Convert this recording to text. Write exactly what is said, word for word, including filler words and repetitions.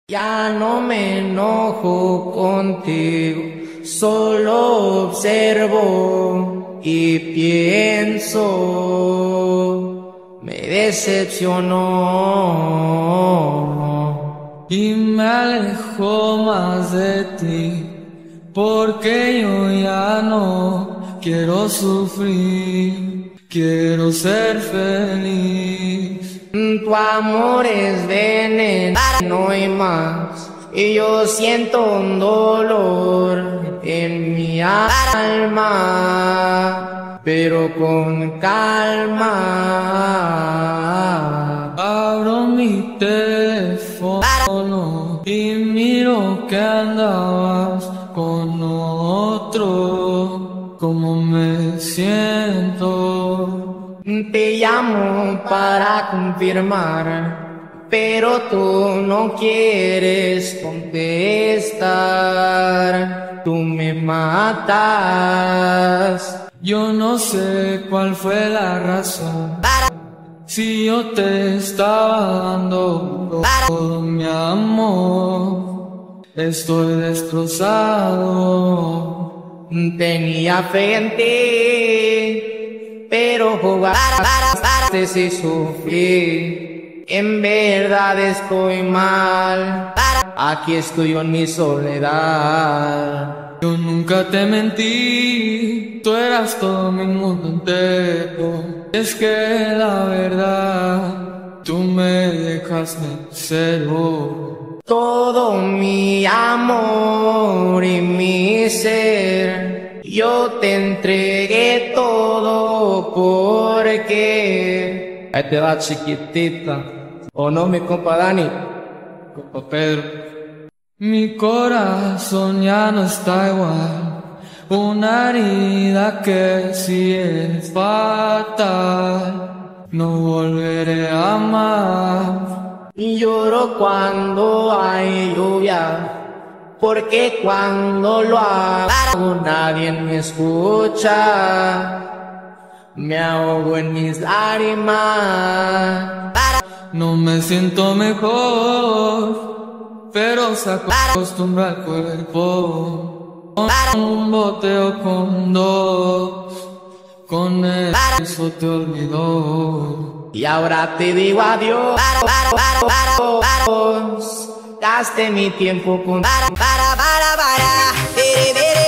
Ya no me enojo contigo, solo observo y pienso, me decepcionó y me alejo más de ti, porque yo ya no quiero sufrir, quiero ser feliz. Tu amor es veneno y más, y yo siento un dolor en mi alma, pero con calma. Abro mi teléfono y miro que andabas con otro. ¿Cómo me siento? Te llamo para confirmar, pero tú no quieres contestar. Tú me matas. Yo no sé cuál fue la razón. Si yo te estaba dando todo mi amor, estoy destrozado. Tenía fe en ti, pero jugaste y sufrí. En verdad estoy mal, aquí estoy en mi soledad. Yo nunca te mentí, tú eras todo mi mundo entero. Es que la verdad, tú me dejaste cero. Todo mi amor y mi ser, yo te entregué todo porque... Ahí te va, chiquitita, ¿o no, mi compa Dani? Compa Pedro. Mi corazón ya no está igual, una herida que sí es fatal, no volveré a amar. Y lloro cuando hay lluvia, porque cuando lo hago nadie me escucha. Me ahogo en mis lágrimas. No me siento mejor, pero se acostumbra al cuerpo. Con un boteo con dos, con eso te olvidó. Y ahora te digo adiós. Gasté mi tiempo con... Para, para, para, para.